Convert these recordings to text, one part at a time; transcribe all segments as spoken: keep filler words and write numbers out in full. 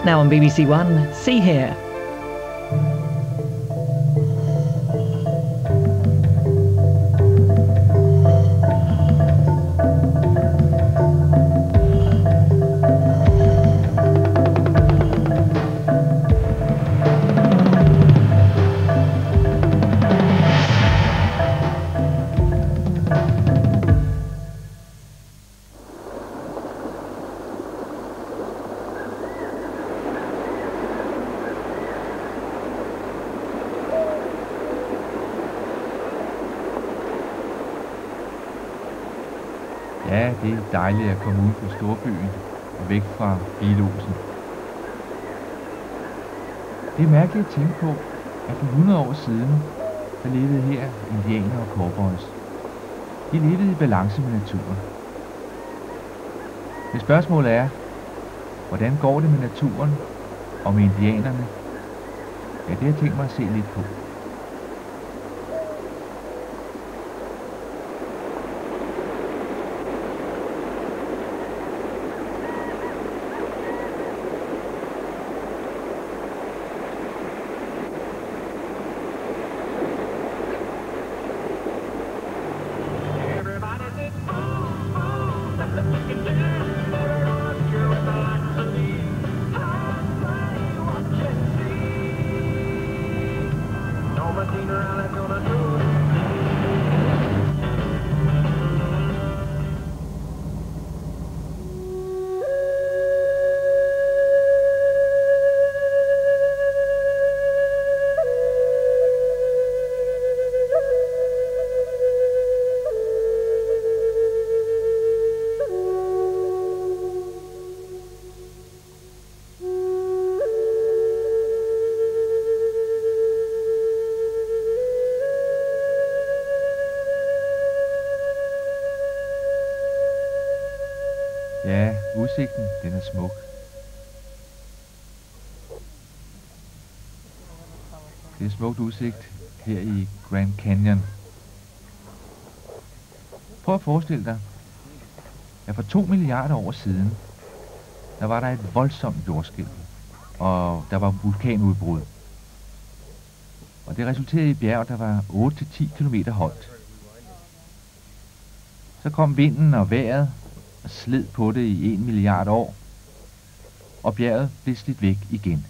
Now on B B C One, see here. Ja, det er dejligt at komme ud fra storbyen og væk fra bilosen. Det er mærkeligt at tænke på, at for hundrede år siden, der levede her indianere og cowboys. De levede i balance med naturen. Men spørgsmålet er, hvordan går det med naturen og med indianerne? Ja, det har jeg tænkt mig at se lidt på. Ja, udsigten, den er smuk. Det er smukt udsigt her i Grand Canyon. Prøv at forestille dig, at for to milliarder år siden, der var der et voldsomt jordskælv, og der var vulkanudbrud. Og det resulterede i bjerg, der var otte til ti kilometer højt. Så kom vinden og vejret og sled på det i en milliard år, og bjerget blev slidt væk igen.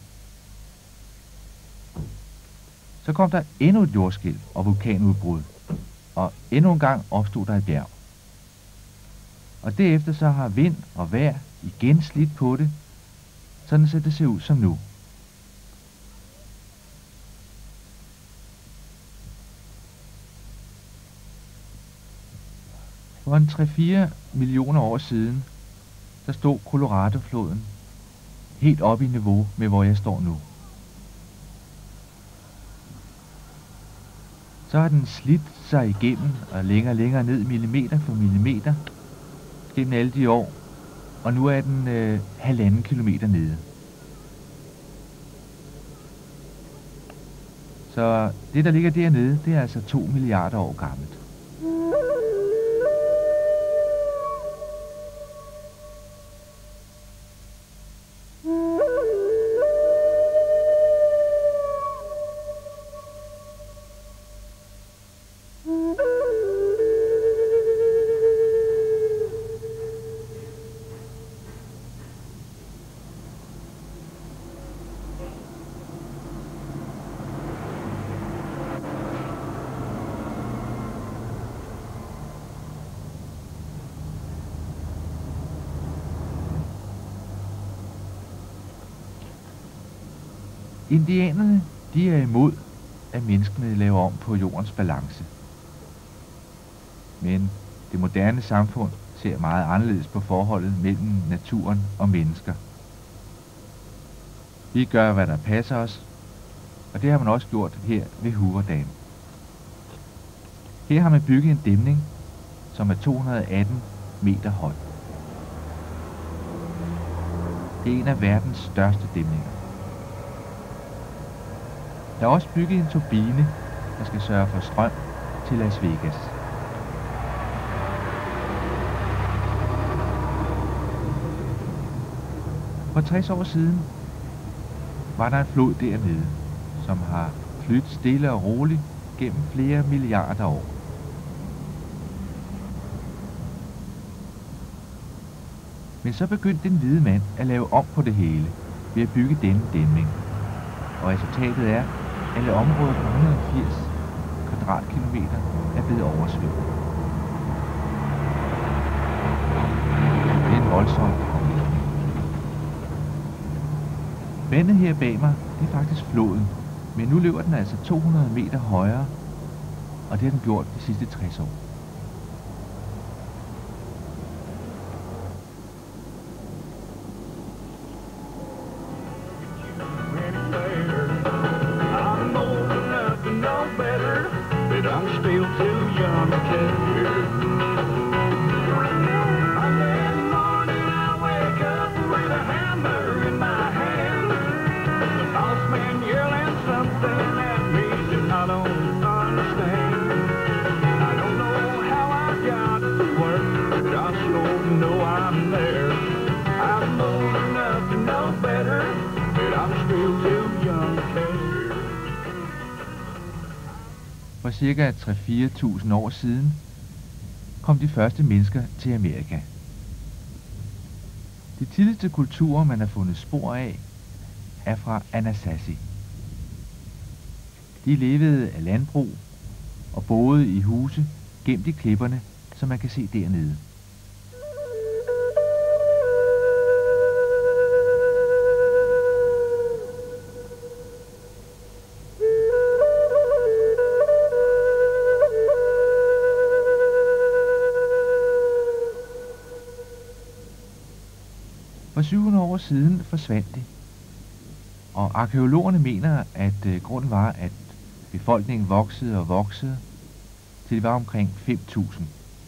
Så kom der endnu et jordskælv og vulkanudbrud, og endnu en gang opstod der et bjerg. Og derefter så har vind og vejr igen slidt på det, sådan så det ser ud som nu. For en tre til fire millioner år siden, der stod Colorado-floden helt op i niveau med, hvor jeg står nu. Så har den slidt sig igennem og længere og længere ned millimeter for millimeter gennem alle de år, og nu er den øh, halvanden kilometer nede. Så det, der ligger dernede, det er altså to milliarder år gammelt. Indianerne, de er imod, at menneskene laver om på jordens balance. Men det moderne samfund ser meget anderledes på forholdet mellem naturen og mennesker. Vi gør, hvad der passer os, og det har man også gjort her ved Hoover Dam. Her har man bygget en dæmning, som er to hundrede og atten meter høj. Det er en af verdens største dæmninger. Der er også bygget en turbine, der skal sørge for strøm til Las Vegas. For tres år siden, var der en flod dernede, som har flyttet stille og roligt gennem flere milliarder år. Men så begyndte den hvide mand at lave om på det hele ved at bygge denne dæmning. Og resultatet er, at alle områder på et hundrede og firs kvadratkilometer er blevet oversvømmet. Det er en voldsom omvæltning. Vandet her bag mig, det er faktisk floden, men nu løber den altså to hundrede meter højere, og det har den gjort de sidste tres år. For cirka tre til fire tusind år siden kom de første mennesker til Amerika. De tidligste kulturer, man har fundet spor af, er fra Anasazi. De levede af landbrug og boede i huse gemt i klipperne, som man kan se dernede. For syv hundrede år siden forsvandt de, og arkæologerne mener, at øh, grunden var, at befolkningen voksede og voksede, til det var omkring fem tusind.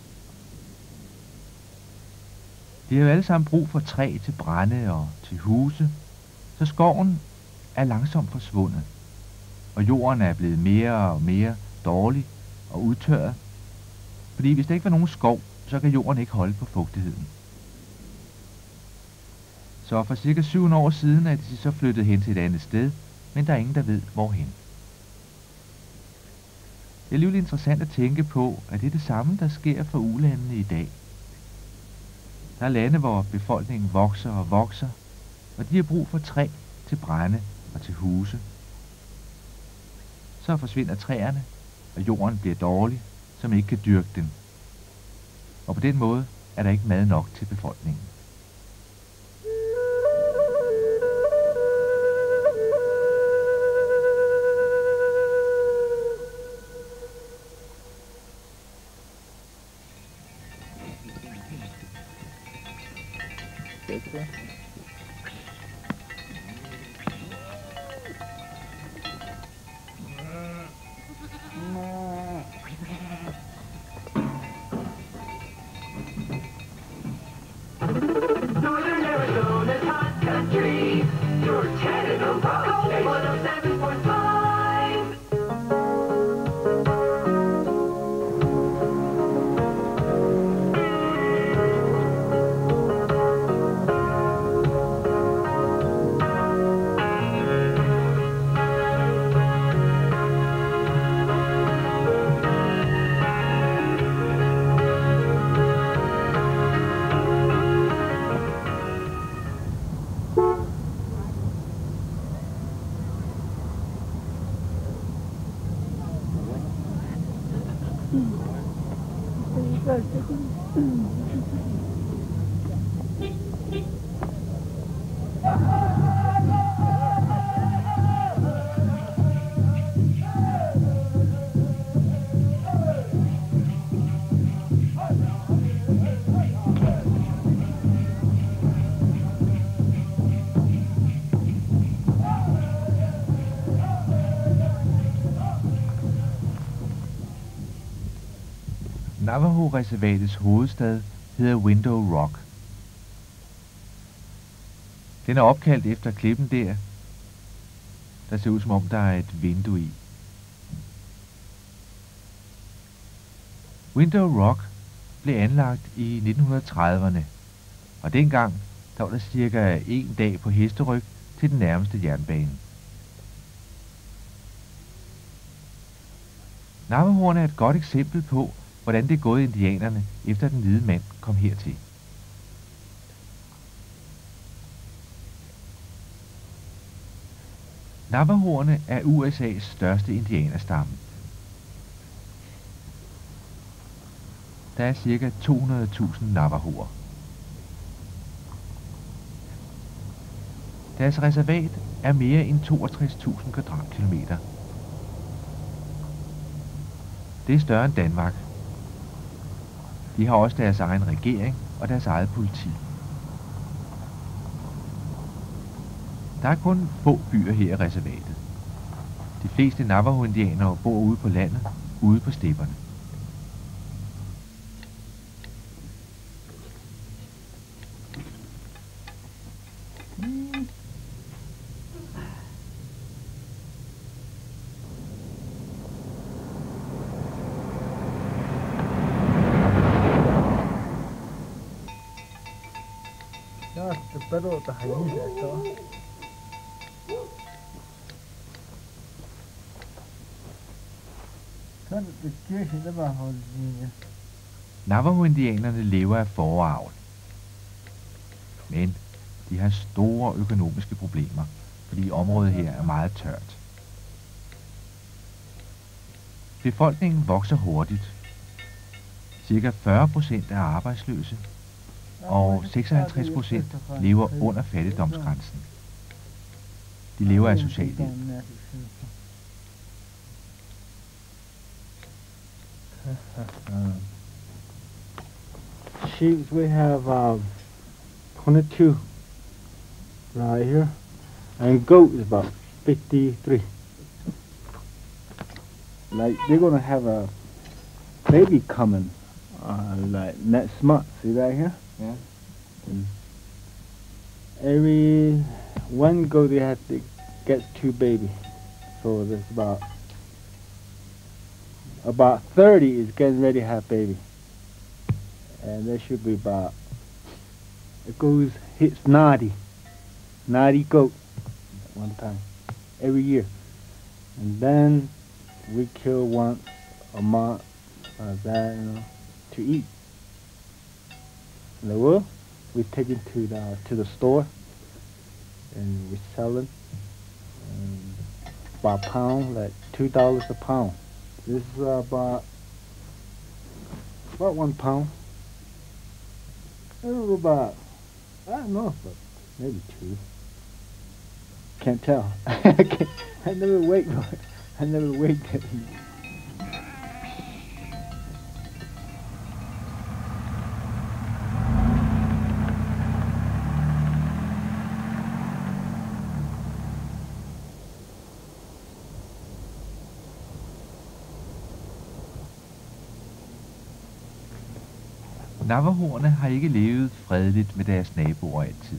De har jo alle sammen brug for træ til brænde og til huse, så skoven er langsomt forsvundet, og jorden er blevet mere og mere dårlig og udtørret, fordi hvis der ikke var nogen skov, så kan jorden ikke holde på fugtigheden. Så for cirka syv hundrede år siden er de så flyttet hen til et andet sted, men der er ingen, der ved hvorhen. Det er alligevel interessant at tænke på, at det er det samme, der sker for ulandene i dag. Der er lande, hvor befolkningen vokser og vokser, og de har brug for træ til brænde og til huse. Så forsvinder træerne, og jorden bliver dårlig, så man ikke kan dyrke den. Og på den måde er der ikke mad nok til befolkningen. Bitte. Northern Arizona's hot country. You're ten in a row. one oh seven point five. Navajo-reservatets hovedstad hedder Window Rock. Den er opkaldt efter klippen der, der ser ud som om der er et vindue i. Window Rock blev anlagt i nitten trediverne, og dengang der var der cirka en dag på hesteryg til den nærmeste jernbane. Navajoerne er et godt eksempel på, hvordan det er gået indianerne, efter den hvide mand kom hertil. Navajoerne er U S A's største indianerstamme. Der er ca. to hundrede tusind navajoer. Deres reservat er mere end toogtres tusind kvadratkilometer. Det er større end Danmark. De har også deres egen regering og deres eget politi. Der er kun få byer her i reservatet. De fleste Navajo-indianere bor ude på landet, ude på stepperne. Pero tahayis esto. Sådan det kirke, det var holdt linje. Navajo-indianerne lever af fåreavl. Men de har store økonomiske problemer, fordi området her er meget tørt. Befolkningen vokser hurtigt. Cirka fyrre procent er arbejdsløse, og seksoghalvtreds procent lever under fattigdomsgrænsen. De lever af socialhjælp. Sheep, we have um, twenty-two right here, and goat is about fifty-three. Like they're gonna have a baby coming, uh, like next month. See that here? Yeah. Mm. Every one goat they have to get two baby, so there's about about thirty is getting ready to have baby, and there should be about it goes hits ninety, ninety goat at one time every year, and then we kill once a month like that, you know, to eat. And they will. We take it to the to the store, and we sell them um, by pound, like two dollars a pound. This is uh, about about one pound. It was about I don't know, but maybe two. Can't tell. I, can't, I never weighed it. I never weighed it. Navajoerne har ikke levet fredeligt med deres naboer altid.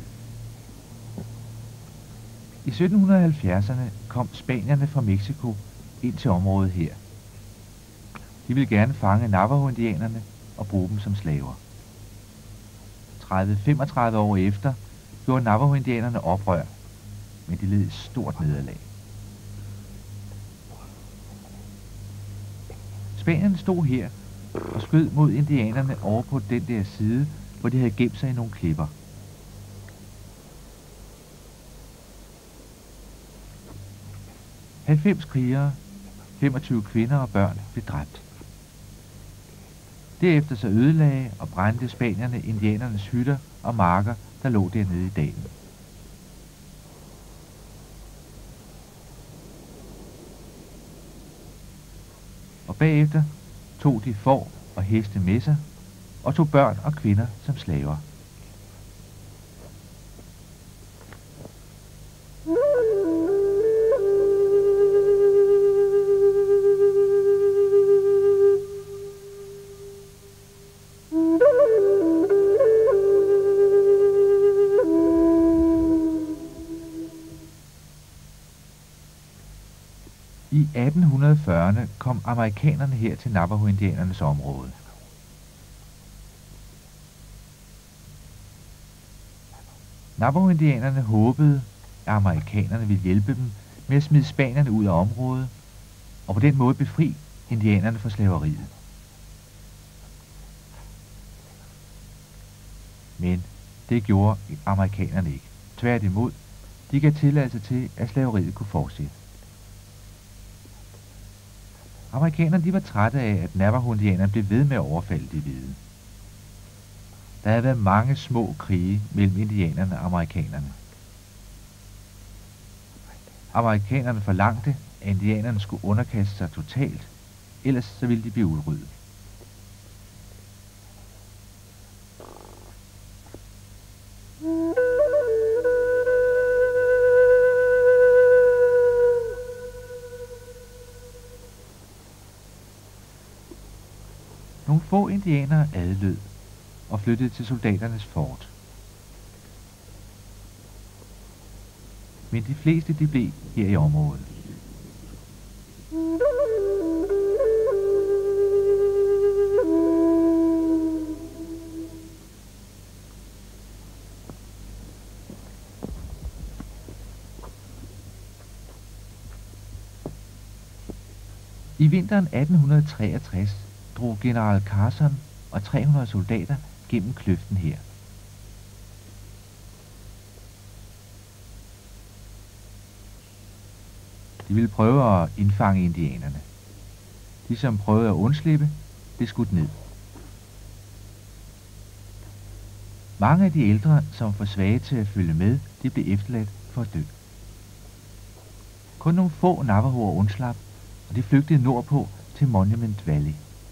I sytten halvfjerdserne kom spanierne fra Mexico ind til området her. De ville gerne fange Navajo-indianerne og bruge dem som slaver. tredive til femogtredive år efter gjorde Navajo-indianerne oprør, men de led et stort nederlag. Spanierne stod her og skød mod indianerne over på den der side, hvor de havde gemt sig i nogle klipper. halvfems krigere, femogtyve kvinder og børn blev dræbt. Derefter så ødelagde og brændte spanierne indianernes hytter og marker, der lå dernede i dalen. Og bagefter tog de får og heste med sig, og tog børn og kvinder som slaver. I atten fyrrerne kom amerikanerne her til Navajo-indianernes område. Navajo-indianerne håbede, at amerikanerne ville hjælpe dem med at smide spanierne ud af området, og på den måde befri indianerne fra slaveriet. Men det gjorde amerikanerne ikke. Tværtimod, de gav tilladelse til, at slaveriet kunne fortsætte. Amerikanerne de var trætte af, at Navajo-indianerne blev ved med at overfalde de hvide. Der havde været mange små krige mellem indianerne og amerikanerne. Amerikanerne forlangte, at indianerne skulle underkaste sig totalt, ellers så ville de blive udryddet. Nogle få indianere adlød og flyttede til soldaternes fort. Men de fleste de blev her i området. I vinteren atten treogtres drog general Carson og tre hundrede soldater gennem kløften her. De ville prøve at indfange indianerne. De, som prøvede at undslippe, blev skudt ned. Mange af de ældre, som var svage til at følge med, de blev efterladt for at dø. Kun nogle få Navajoer undslap, og de flygtede nordpå til Monument Valley.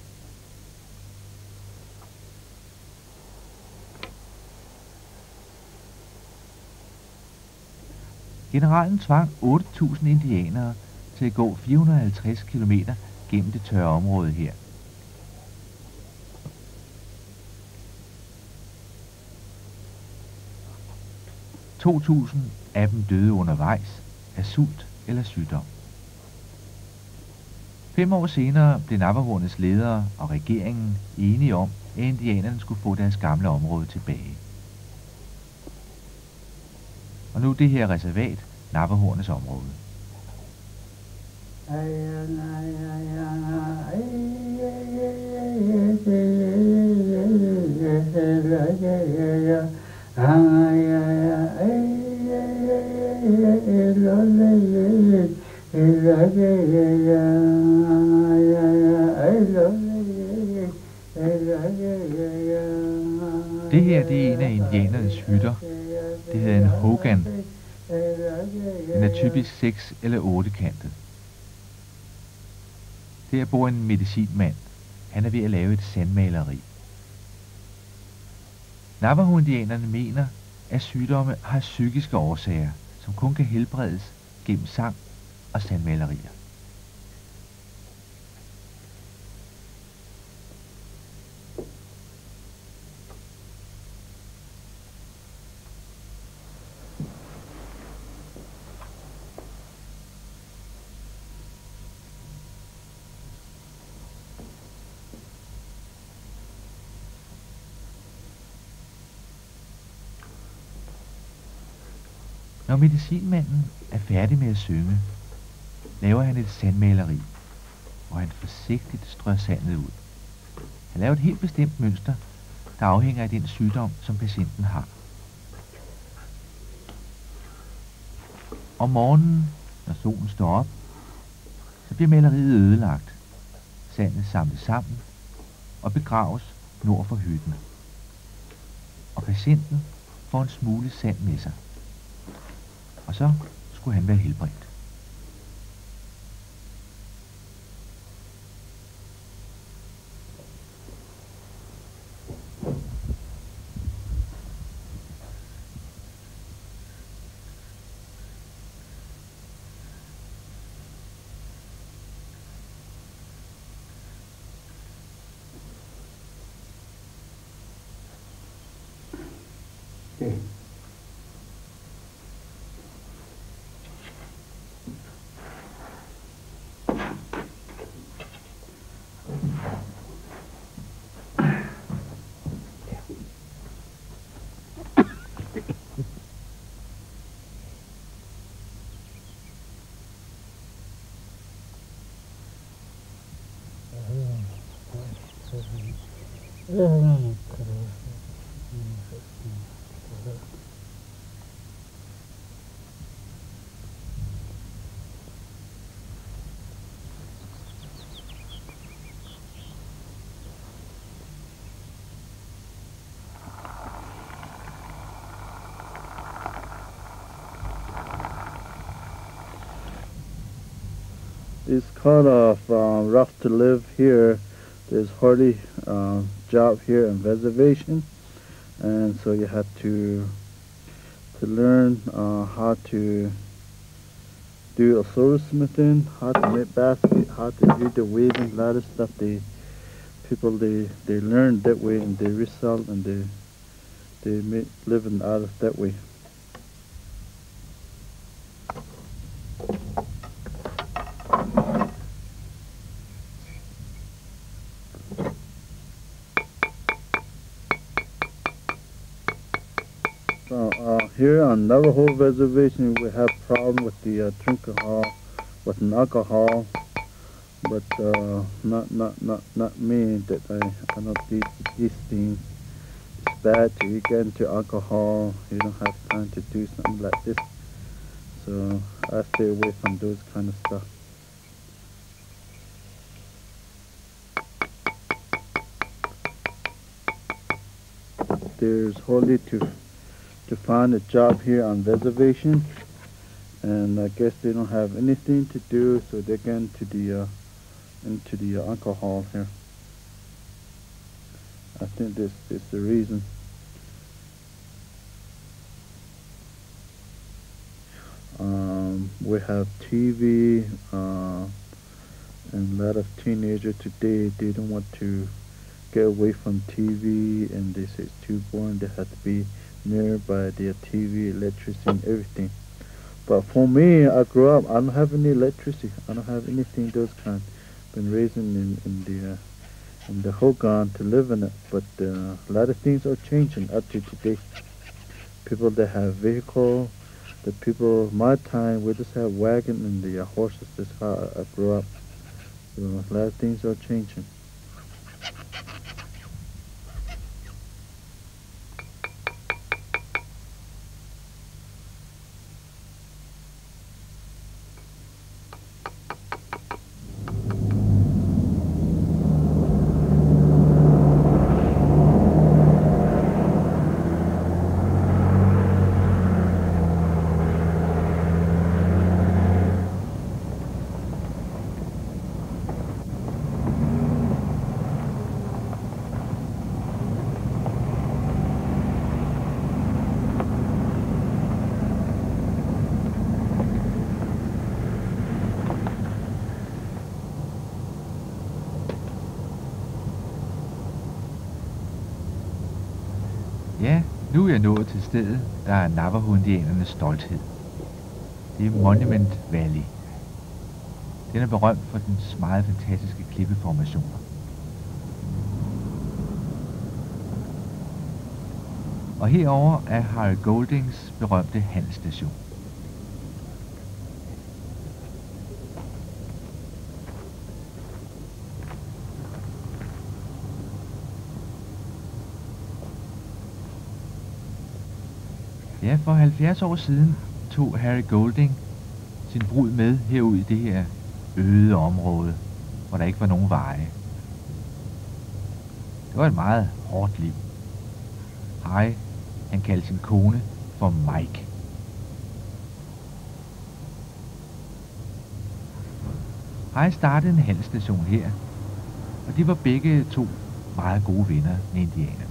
Generalen tvang otte tusind indianere til at gå fire hundrede og halvtreds kilometer gennem det tørre område her. to tusind af dem døde undervejs af sult eller sygdom. Fem år senere blev Navajoernes ledere og regeringen enige om, at indianerne skulle få deres gamle område tilbage. Og nu er det her reservat Navajoernes område. Det her det er en af indianernes hytter. Det hedder en hogan. Den er typisk seks eller otte kantet. Der bor en medicinmand. Han er ved at lave et sandmaleri. Navajo-indianerne mener, at sygdomme har psykiske årsager, som kun kan helbredes gennem sang og sandmalerier. Når medicinmanden er færdig med at synge, laver han et sandmaleri, hvor han forsigtigt strør sandet ud. Han laver et helt bestemt mønster, der afhænger af den sygdom, som patienten har. Om morgenen, når solen står op, så bliver maleriet ødelagt, sandet samlet sammen og begraves nord for hytten. Og patienten får en smule sand med sig. Og så skulle han være helbredt. Okay. It's kind of uh, rough to live here. There's hardly uh, job here and reservation, and so you have to to learn uh, how to do a silversmithing, how to make basket, how to do the weaving, a lot of stuff. They people they they learn that way and they resell and they they make living out of that way. So uh, here on Navajo Reservation, we have problem with the uh, alcohol, with an alcohol, but uh, not not not not me. That I I know these these things. It's bad to you get into alcohol. You don't have time to do something like this. So I stay away from those kind of stuff. There's hardly to to find a job here on reservation, and I guess they don't have anything to do, so they get into the uh, into the uh, alcohol here. I think this is the reason. Um, we have T V, uh, and a lot of teenagers today, they don't want to get away from T V, and they say it's too boring. They have to be near by their T V, electricity, and everything. But for me, I grew up, I don't have any electricity. I don't have anything those kind. Been raised in, in the uh, in the Hogan to live in it. But uh, a lot of things are changing up to today. People that have vehicle, the people my time, we just have wagon and the uh, horses. That's how I, I grew up. So a lot of things are changing. Ja, nu er jeg nået til stedet, der er Navajo-indianernes stolthed. Det er Monument Valley. Den er berømt for dens meget fantastiske klippeformationer. Og herover er Harry Goldings berømte handelsstation. Ja, for halvfjerds år siden tog Harry Golding sin brud med herud i det her øde område, hvor der ikke var nogen veje. Det var et meget hårdt liv. Harry, han kaldte sin kone for Mike. Harry startede en handelsstation her, og de var begge to meget gode venner med indianerne.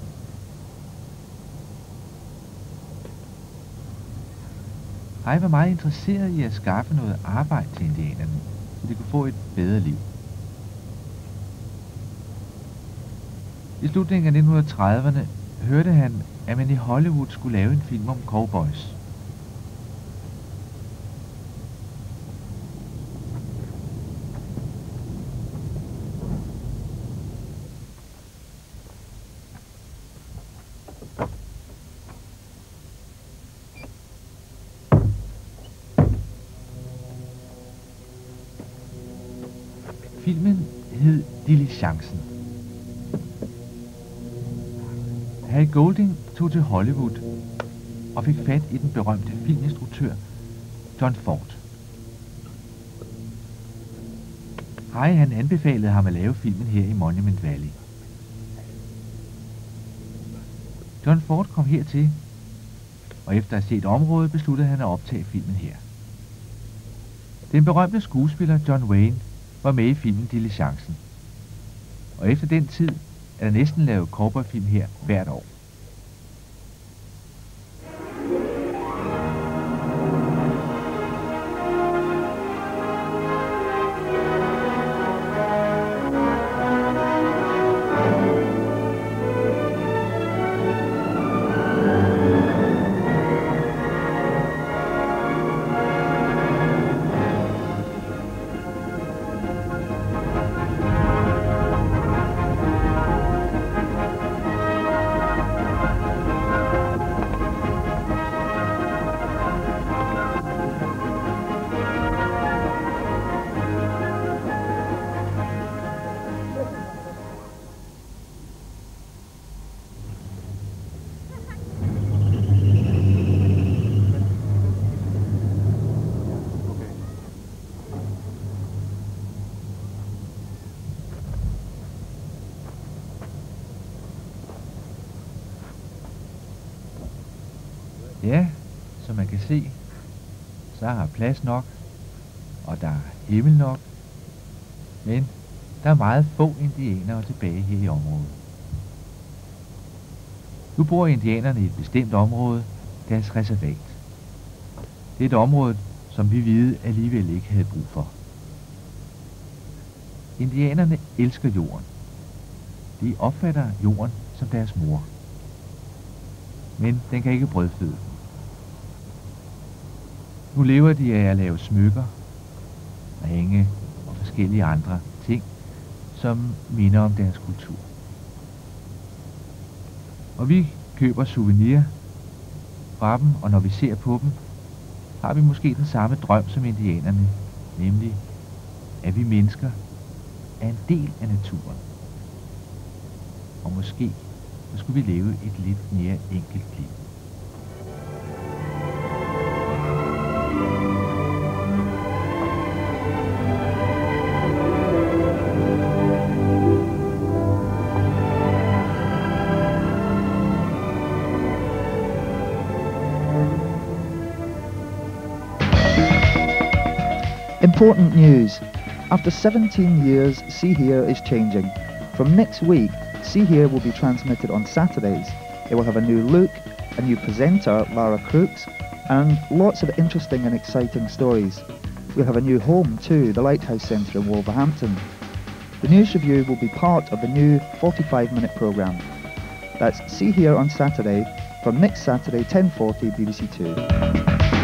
Harry var meget interesseret i at skaffe noget arbejde til indianerne, så de kunne få et bedre liv. I slutningen af nitten trediverne hørte han, at man i Hollywood skulle lave en film om cowboys. Filmen hed Diligencen, Harry Golding tog til Hollywood og fik fat i den berømte filminstruktør John Ford. Harry han anbefalede ham at lave filmen her i Monument Valley. John Ford kom hertil, og efter at have set området besluttede han at optage filmen her. Den berømte skuespiller John Wayne var med i filmen Diligencen, og efter den tid er der næsten lavet cowboyfilm her hvert år. Ja, som man kan se, så har plads nok, og der er himmel nok, men der er meget få indianere tilbage her i området. Nu bor indianerne i et bestemt område, deres reservat. Det er et område, som vi hvide alligevel ikke havde brug for. Indianerne elsker jorden. De opfatter jorden som deres mor. Men den kan ikke brødføde. Nu lever de af at lave smykker, ringe og forskellige andre ting, som minder om deres kultur. Og vi køber souvenir fra dem, og når vi ser på dem, har vi måske den samme drøm som indianerne, nemlig at vi mennesker er en del af naturen. Og måske så skulle vi leve et lidt mere enkelt liv. Important news. After seventeen years, See Here is changing. From next week, See Here will be transmitted on Saturdays. It will have a new look, a new presenter, Lara Crooks, and lots of interesting and exciting stories. We'll have a new home too, the Lighthouse Centre in Wolverhampton. The news review will be part of the new forty-five minute programme. That's See Here on Saturday, from next Saturday ten forty B B C two.